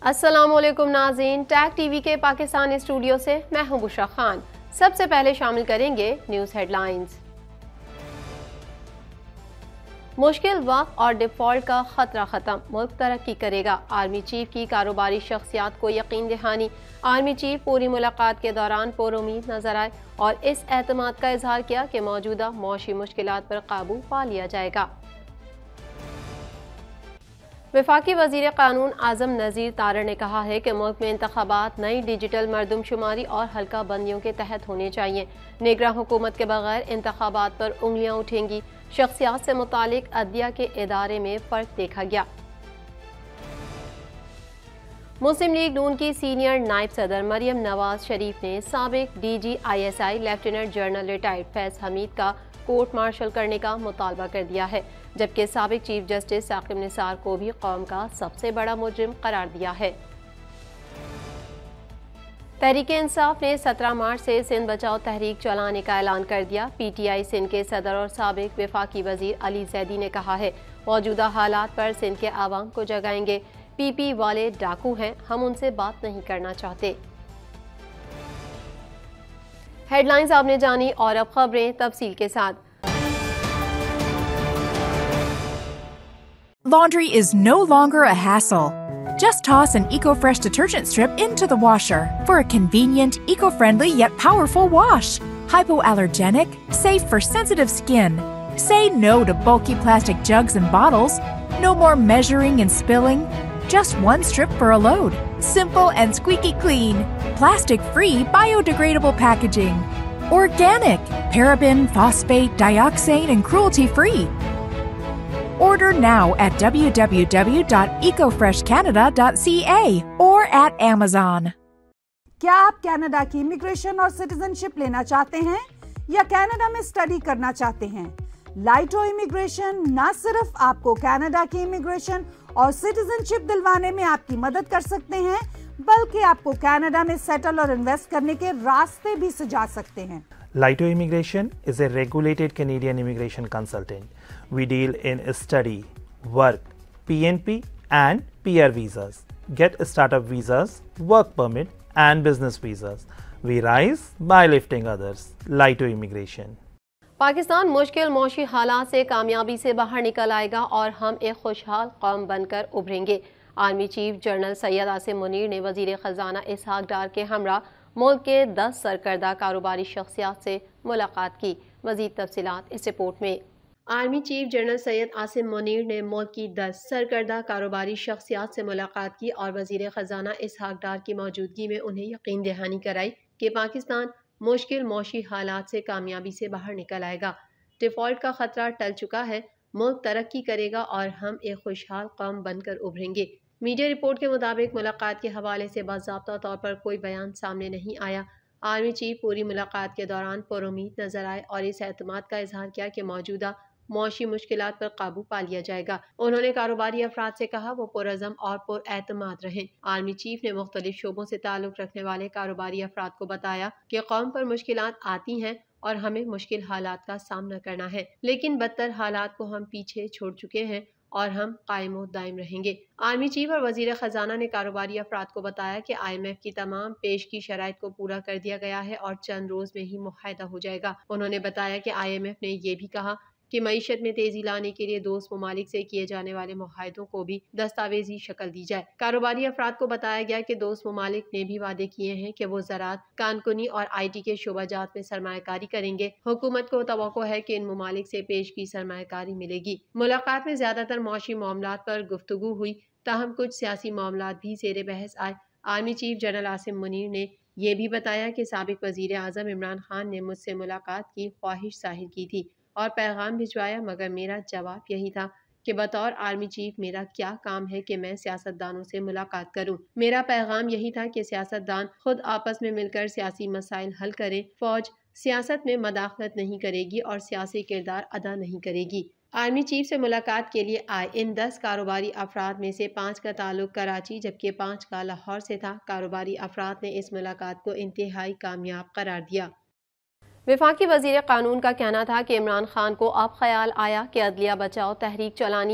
अस्सलामुअलैकुम नाज़रीन, tag TV के पाकिस्तानी स्टूडियो से मैं हूं बुशरा खान। सबसे पहले शामिल करेंगे न्यूज़ हेडलाइंस। मुश्किल वक्त और डिफ़ॉल्ट का खतरा ख़त्म, मुल्क तरक्की करेगा। आर्मी चीफ की कारोबारी शख्सियात को यकीन दहानी। आर्मी चीफ पूरी मुलाकात के दौरान पुरुमीद नजर आए और इस एतमाद का इजहार किया कि मौजूदा मौशी मुश्किलात पर काबू पा लिया जाएगा। वफाकी वज़ीर क़ानून आज़म नज़ीर तारड़ ने कहा है कि मुल्क में इंतखाबात नई डिजिटल मरदमशुमारी और हल्का बंदियों के तहत होने चाहिए। निगरां हुकूमत के बगैर इंतखाबात पर उंगलियां उठेंगी। शख्सियात से मुतालिक अदलिया के इदारे में फ़र्क देखा गया। मुस्लिम लीग नून की सीनियर नायब सदर मरियम नवाज शरीफ ने साबिक DGISI lieutenant general retired Faiz Hameed का कोर्ट मार्शल करने का मुतालबा कर दिया है, जबकि साबिक चीफ जस्टिस साकिब निसार को भी कौम का सबसे बड़ा मुजरिम करार दिया है। तहरीक इंसाफ ने 17 मार्च से सिंध बचाओ तहरीक चलाने का ऐलान कर दिया। PTI सिंध के सदर और साबिक वफाकी वजीर अली जैदी ने कहा है, मौजूदा हालात पर सिंध के आवाम को जगाएंगे। PP वाले डाकू हैं, हम उनसे बात नहीं करना चाहते। हेडलाइंस आपने जानी और अब खबरें तफसील के साथ। Laundry is no longer a hassle. Just toss an EcoFresh detergent strip into the washer for a convenient, eco-friendly yet powerful wash. Hypoallergenic, safe for sensitive skin. Say no to bulky plastic jugs and bottles. No more measuring and spilling. Just one strip for a load. Simple and squeaky clean. Plastic-free, biodegradable packaging. Organic, paraben, phosphate, dioxane, and cruelty-free. Order now at www.ecofreshcanada.ca or at Amazon. क्या आप Canada की immigration और citizenship लेना चाहते हैं या Canada में study करना चाहते हैं? लाइटो इमिग्रेशन न सिर्फ आपको कनाडा की इमिग्रेशन और सिटीजनशिप दिलवाने में आपकी मदद कर सकते हैं, बल्कि आपको कनाडा में सेटल और इन्वेस्ट करने के रास्ते भी सुझा सकते हैं। Laito Immigration is a regulated Canadian immigration consultant. We deal in study, work, PNP and PR visas. Get startup visas, work permit and business visas. We rise by lifting others. Laito Immigration. Pakistan मुश्किल मौशी हालात से कामयाबी से बाहर निकल आएगा और हम एक खुशहाल कौम बनकर उभरेंगे। Army chief general Syed Asim Munir ने वजीर खजाना इसहाक डार के हमरा मुल्क के 10 सरकर्दा कारोबारी शख्सियात से मुलाकात की। मजीद तफसीलात इस रिपोर्ट में। Army chief general Syed Asim Munir ने मुल्क की 10 सरकर्दा कारोबारी शख्सियात से मुलाकात की और वजीर खजाना इसहाक डार की मौजूदगी में उन्हें यकीन दहानी कराई कि पाकिस्तान मुश्किल मौशी हालात से कामयाबी से बाहर निकल आएगा। डिफॉल्ट का खतरा टल चुका है, मुल्क तरक्की करेगा और हम एक खुशहाल कौम बनकर उभरेंगे। मीडिया रिपोर्ट के मुताबिक मुलाकात के हवाले से बाज़ाब्ता तौर पर कोई बयान सामने नहीं आया। आर्मी चीफ पूरी मुलाकात के दौरान पुरुमीद नजर आए और इस एतमाद का इजहार किया कि मौजूदा मौशी मुश्किलात पर काबू पा लिया जाएगा। उन्होंने कारोबारी अफराद से कहा वो पुरअज़म और पुरएतमाद रहें। आर्मी चीफ ने मुख्तलिफ शोबों से ताल्लुक रखने वाले कारोबारी अफराद को बताया कि कौम पर मुश्किलात आती हैं और हमें मुश्किल हालात का सामना करना है, लेकिन बदतर हालात को हम पीछे छोड़ चुके हैं और हम कायम दायम रहेंगे। आर्मी चीफ और वजीर खजाना ने कारोबारी अफराद को बताया कि IMF की तमाम पेश की शराइत को पूरा कर दिया गया है और चंद रोज में ही मुआहदा हो जाएगा। उन्होंने बताया कि IMF ने यह भी कहा कि मईशत में तेजी लाने के लिए दोस्त ममालिक से किए जाने वाले मुआहदों को भी दस्तावेजी शक्ल दी जाए। कारोबारी अफराद को बताया गया कि दोस्त ममालिक ने भी वादे किए हैं कि वो ज़राअत, कानकुनी और IT के शोबाजात में सरमायाकारी करेंगे। हुकूमत को तवक्को है कि इन ममालिक से पेश की सरमायाकारी मिलेगी। मुलाकात में ज्यादातर मौशी मामलात पर गुफ्तगू हुई, ताहम कुछ सियासी मामलात भी ज़ेरे बहस आए। Army chief general Asim Munir ने यह भी बताया कि साबिक वजीर आज़म इमरान खान ने मुझसे मुलाकात की ख्वाहिश जाहिर की थी और पैगाम भिजवाया, मगर मेरा जवाब यही था कि बतौर आर्मी चीफ मेरा क्या काम है कि मैं सियासतदानों से मुलाकात करूं। मेरा पैगाम यही था कि सियासतदान खुद आपस में मिलकर सियासी मसाइल हल करें। फौज सियासत में मदाखलत नहीं करेगी और सियासी किरदार अदा नहीं करेगी। आर्मी चीफ से मुलाकात के लिए आए इन 10 कारोबारी अफराद में से 5 का ताल्लुक कराची जबकि 5 का लाहौर से था। कारोबारी अफराद ने इस मुलाकात को इंतहाई कामयाब करार दिया। वफाकी वजीर कानून का कहना था कि इमरान खान को अब ख्याल आया कि अदलिया बचाओ तहरीक चलानी है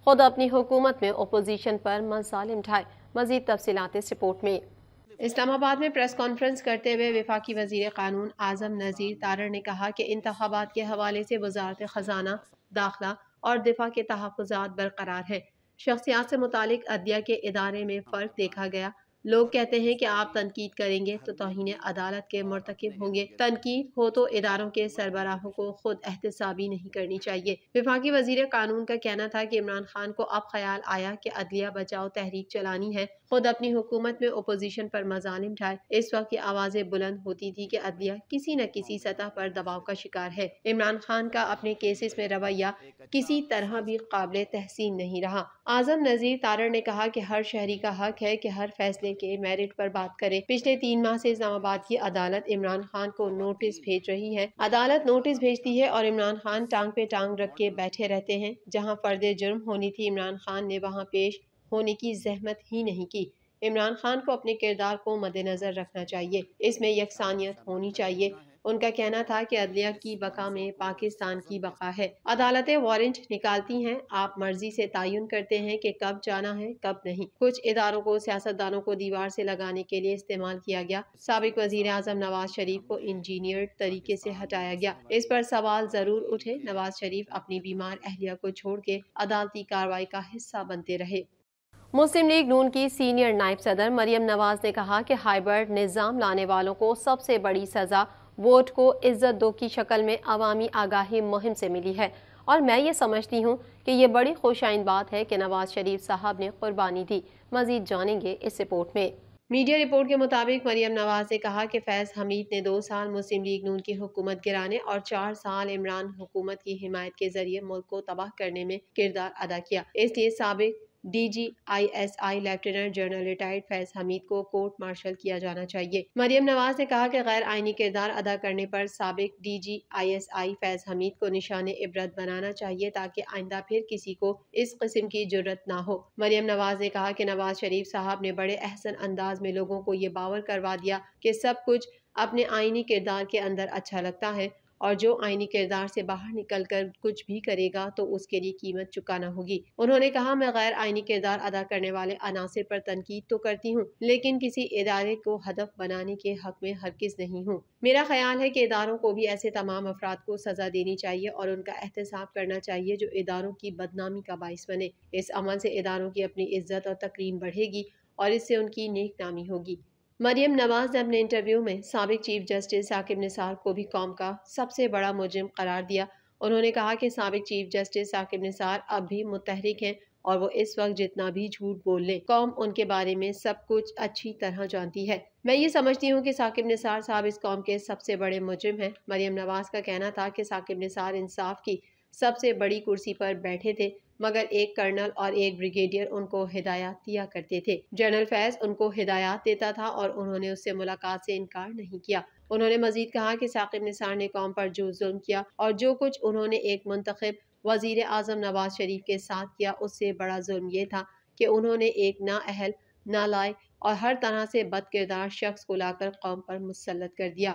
खुद अपनी हुकूमत में अपोजिशन पर मज़ालिम ढाए। मज़ीद तफसीलात इस रिपोर्ट में। इस्लामाबाद में प्रेस कॉन्फ्रेंस करते हुए वफाकी वज़ीर क़ानून आज़म नज़ीर तारड़ ने कहा कि इंतखाबात के हवाले से वज़ारत ख़ज़ाना, दाखिला और दिफा के तहफ़्फ़ुज़ात बरकरार हैं। शख्सियात से मुतालिक अदलिया के इदारे में फ़र्क देखा गया। लोग कहते हैं कि आप तनकीद करेंगे तो तौहीन अदालत के मुर्तकिब होंगे। तनकीद हो तो इदारों के सरबराहों को खुद एहतसाबी नहीं करनी चाहिए। वफाकी वज़ीर कानून का कहना था कि इमरान खान को अब ख्याल आया कि अदलिया बचाओ तहरीक चलानी है, खुद अपनी हुकूमत में अपोजिशन पर मज़ालिम ढाए। इस वक्त ये आवाज़ें बुलंद होती थी कि अदलिया किसी न किसी सतह पर दबाव का शिकार है। इमरान खान का अपने केसेस में रवैया किसी तरह भी काबिल तहसीन नहीं रहा। आज़म नज़ीर तारड़ ने कहा कि हर शहरी का हक है कि हर फैसले के मेरिट पर बात करे। पिछले 3 माह से इस्लामाबाद की अदालत इमरान खान को नोटिस भेज रही है। अदालत नोटिस भेजती है और इमरान खान टांग पे टांग रख के बैठे रहते हैं। जहां फर्द जुर्म होनी थी, इमरान खान ने वहां पेश होने की जहमत ही नहीं की। इमरान खान को अपने किरदार को मद्देनजर रखना चाहिए, इसमें यकसानियत होनी चाहिए। उनका कहना था कि अदलिया की बका में पाकिस्तान की बका है। अदालतें वारंट निकालती हैं, आप मर्जी से तयन करते हैं कि कब जाना है कब नहीं। कुछ इदारों को सियासतदानों को दीवार से लगाने के लिए इस्तेमाल किया गया। साबिक वजीर आजम नवाज शरीफ को इंजीनियर तरीके से हटाया गया। इस पर सवाल जरूर उठे, नवाज शरीफ अपनी बीमार अहलिया को छोड़ के अदालती कार्रवाई का हिस्सा बनते रहे। मुस्लिम लीग नून की सीनियर नायब सदर मरियम नवाज ने कहा कि हाइब्रिड निज़ाम लाने वालों को सबसे बड़ी सज़ा वोट को इज्जत दो की शक्ल में अवामी आगाही मुहिम से मिली है, और मैं ये समझती हूँ कि ये बड़ी खुशाइन बात है कि नवाज शरीफ साहब ने कुर्बानी दी। मजीद जानेंगे इस रिपोर्ट में। मीडिया रिपोर्ट के मुताबिक मरियम नवाज ने कहा कि फैज़ हमीद ने 2 साल मुस्लिम लीग नून की हुकूमत गिराने और 4 साल इमरान हुकूमत की हिमायत के जरिए मुल्क को तबाह करने में किरदार अदा किया। इसलिए साबिक DGISI lieutenant general retired Faiz Hameed को कोर्ट मार्शल किया जाना चाहिए। मरियम नवाज ने कहा कि गैर आईनी किरदार अदा करने पर साबिक DGISI फैज़ हमीद को निशाने इबरत बनाना चाहिए, ताकि आइंदा फिर किसी को इस किस्म की जुर्रत ना हो। मरियम नवाज ने कहा कि नवाज शरीफ साहब ने बड़े अहसन अंदाज में लोगों को ये बावर करवा दिया कि सब कुछ अपने आईनी किरदार के अंदर अच्छा लगता है, और जो आईनी किरदार से बाहर निकलकर कुछ भी करेगा तो उसके लिए कीमत चुकाना होगी। उन्होंने कहा, मैं गैर आईनी किरदार अदा करने वाले अनासिर पर तनकीद तो करती हूँ, लेकिन किसी इदारे को हदफ बनाने के हक में हरगिज नहीं हूँ। मेरा ख्याल है कि इदारों को भी ऐसे तमाम अफराद को सजा देनी चाहिए और उनका एहतसाब करना चाहिए जो इदारों की बदनामी का बाइस बने। इस अमल से इदारों की अपनी इज्जत और तकरीम बढ़ेगी और इससे उनकी नेक नामी होगी। मरियम नवाज ने अपने इंटरव्यू में साबिक चीफ जस्टिस साकिब निसार को भी कौम का सबसे बड़ा मुजरिम करार दिया। उन्होंने कहा कि साबिक चीफ जस्टिस साकिब निसार अब भी मुतहरिक हैं और वो इस वक्त जितना भी झूठ बोल लें, कौम उनके बारे में सब कुछ अच्छी तरह जानती है। मैं ये समझती हूँ कि साकिब निसार साहब इस कौम के सबसे बड़े मुजरिम हैं। मरियम नवाज का कहना था कि साकिब निसार इंसाफ की सबसे बड़ी कुर्सी पर बैठे थे, मगर एक कर्नल और एक ब्रिगेडियर उनको हिदायत दिया करते थे। जनरल फैज उनको हिदायत देता था और उन्होंने उससे मुलाकात से इनकार नहीं किया। उन्होंने मजीद कहा कि साकिब निसार ने कौम पर जो जुल्म किया और जो कुछ उन्होंने एक मुंतखब वजीर आजम नवाज शरीफ के साथ किया, उससे बड़ा जुल्म ये था कि उन्होंने एक नाअहल, नालायक और हर तरह से बदकिरदार शख्स को लाकर कौम पर मुसल्लत कर दिया।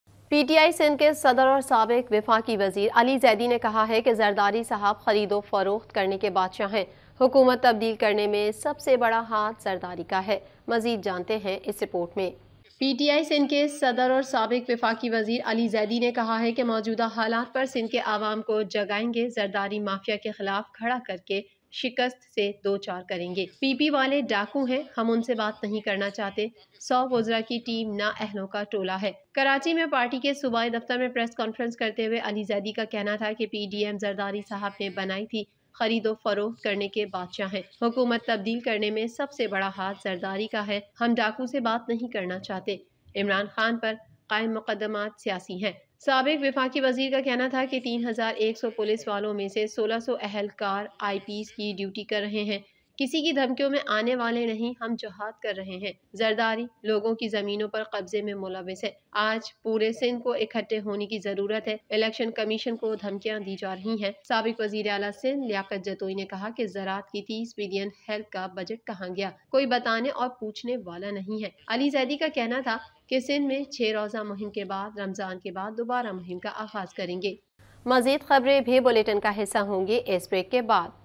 PTI सिंध के सदर और साबिक वफाकी वजीर अली जैदी ने कहा है कि जरदारी साहब खरीदो फरोख्त करने के बादशाह हैं। हुकूमत तब्दील करने में सबसे बड़ा हाथ जरदारी का है। मजीद जानते हैं इस रिपोर्ट में। PTI सिंध के सदर और साबिक वफाकी वजीर अली जैदी ने कहा है कि मौजूदा हालात पर सिंध के आवाम को जगाएंगे, जरदारी माफिया के खिलाफ खड़ा करके शिकस्त से 2-4 करेंगे। PP वाले डाकू हैं, हम उनसे बात नहीं करना चाहते। 100 वज़रा की टीम नाअहलों का टोला है। कराची में पार्टी के सूबाई दफ्तर में प्रेस कॉन्फ्रेंस करते हुए अली जैदी का कहना था कि PDM जरदारी साहब ने बनाई थी, खरीदो फरोख्त करने के बादशाह हैं। हुकूमत तब्दील करने में सबसे बड़ा हाथ जरदारी का है। हम डाकू से बात नहीं करना चाहते। इमरान खान पर कायम मुकदमात सियासी हैं। साबिक वफाकी वजीर का कहना था कि 3100 पुलिस वालों में से 1600 अहलकार IPs की ड्यूटी कर रहे हैं। किसी की धमकियों में आने वाले नहीं, हम जहाद कर रहे हैं। जरदारी लोगों की जमीनों पर कब्जे में मुलविस है। आज पूरे सिंध को इकट्ठे होने की जरूरत है। इलेक्शन कमीशन को धमकियां दी जा रही हैं। साबिक वजीर आला सिंध लियाकत जतोई ने कहा कि ज़राअत की 30 बिलियन हेल्थ का बजट कहाँ गया, कोई बताने और पूछने वाला नहीं है। अली जैदी का कहना था कि सिंध में 6 रोज़ा मुहिम के बाद रमजान के बाद दोबारा मुहिम का आगाज करेंगे। मजीद खबरें भी बुलेटिन का हिस्सा होंगी इस ब्रेक के बाद।